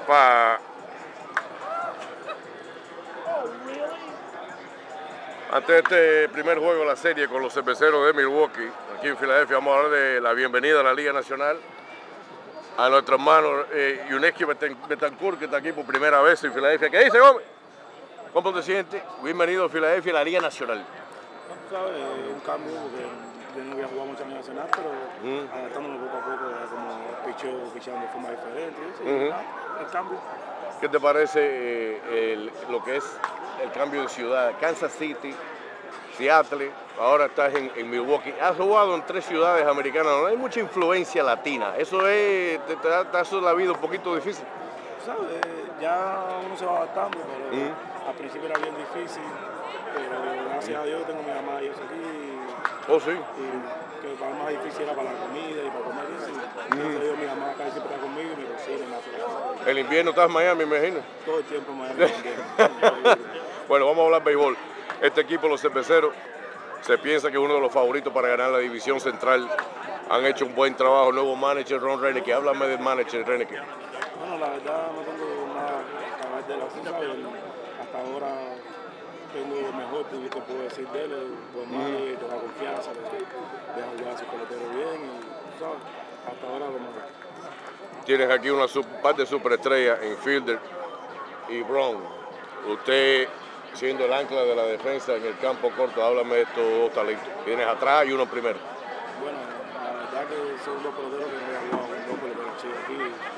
Pa. Antes de este primer juego de la serie con los cerveceros de Milwaukee, aquí en Filadelfia, vamos a hablar de la bienvenida a la Liga Nacional a nuestro hermano Yuniesky Betancourt, que está aquí por primera vez en Filadelfia. ¿Qué dice, hombre? ¿Cómo te sientes? Bienvenido a Filadelfia, a la Liga Nacional. ¿Sabes? Un cambio, porque yo no había jugado mucho en la Nacional, pero adaptándonos poco a poco, como pichando de forma diferente. ¿Sí? El cambio. ¿Qué te parece lo que es el cambio de ciudad? Kansas City, Seattle, ahora estás en Milwaukee. Has jugado en 3 ciudades americanas, no hay mucha influencia latina. Eso te hace la vida un poquito difícil. ¿Sabes? Ya uno se va adaptando, pero al principio era bien difícil. Pero gracias a Dios tengo a mi mamá y eso aquí. Oh, sí. Y que para más difícil era para la comida y para comer. Gracias a Dios mi mamá acá siempre está conmigo y me consigue más. El invierno estás en Miami, me imagino. Todo el tiempo en Miami. Bueno, vamos a hablar de béisbol. Este equipo, los cerveceros, se piensa que es uno de los favoritos para ganar la división central. Han hecho un buen trabajo. El nuevo manager, Ron Roenicke. Háblame del manager, Roenicke. Bueno, la verdad no tengo nada que hablar de la cosa. Hasta ahora tengo lo mejor que puedo decir de él. Buen manager, te da confianza, deja jugar a su pelotero bien y, ¿sabes? Hasta ahora lo mejor. Tienes aquí una par de superestrellas en Fielder y Brown. Usted, siendo el ancla de la defensa en el campo corto, háblame de estos dos talentos. Tienes atrás y uno primero. Bueno, la verdad que son dos peloteros que no había jugado con dos peloteros chicos aquí.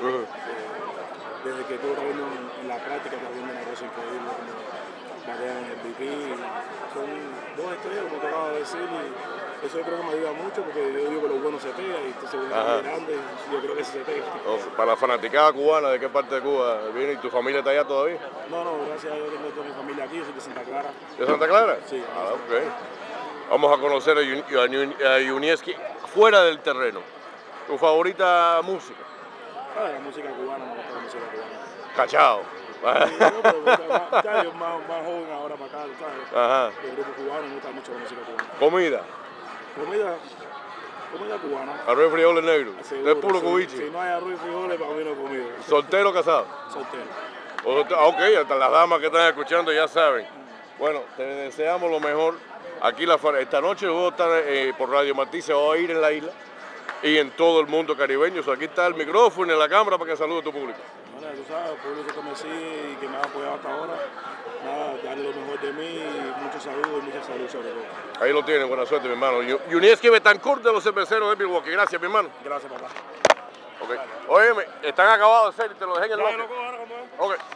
Desde que estuve viendo en la práctica, está viendo una cosa increíble, como batean en el BP. Son dos estrellas, como te acabo de decir, y eso yo creo que me ayuda mucho, porque yo digo que lo bueno se pega, y entonces uno es grande, y yo creo que sí se pega. Para la fanaticada cubana, ¿de qué parte de Cuba viene? ¿Y tu familia está allá todavía? No, gracias a Dios tengo toda mi familia aquí, yo soy de Santa Clara. ¿De Santa Clara? Sí. Ok. Vamos a conocer a Yuniesky fuera del terreno. ¿Tu favorita música? La música cubana, me gusta la música cubana. Cachao. Sí, no, pero yo más joven ahora para acá, ¿sabes? El grupo cubano me gusta mucho la música cubana. ¿Comida? Comida cubana. Arroz y frijoles negros. Seguro, Es puro cubiche. Si no hay arroz y frijoles, para mí no he comido. ¿Soltero o casado? Soltero. Ok, hasta las damas que están escuchando ya saben. Bueno, te deseamos lo mejor. Aquí esta noche voy a estar por Radio Martí, se va a ir en la isla y en todo el mundo caribeño. Aquí está el micrófono y la cámara para que salude a tu público. Bueno, tú sabes, el público que me sigue y que me ha apoyado hasta ahora, nada, darle lo mejor de mí y mucho saludo y mucha salud sobre todo. Ahí lo tienen, buena suerte, mi hermano. Yuniesky Betancourt de los cerveceros de Milwaukee. Gracias, mi hermano. Gracias, papá. Okay. Óyeme, están acabados de hacer y te lo dejé en el lote. Ok.